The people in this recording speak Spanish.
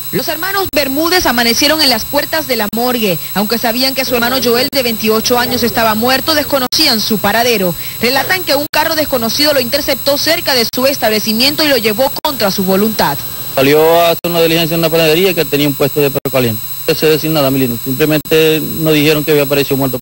Los hermanos Bermúdez amanecieron en las puertas de la morgue. Aunque sabían que su hermano Joel, de 28 años, estaba muerto, desconocían su paradero. Relatan que un carro desconocido lo interceptó cerca de su establecimiento y lo llevó contra su voluntad. Salió a hacer una diligencia en una panadería que tenía un puesto de perro caliente. No sé decir nada, Milino. Simplemente nos dijeron que había aparecido muerto.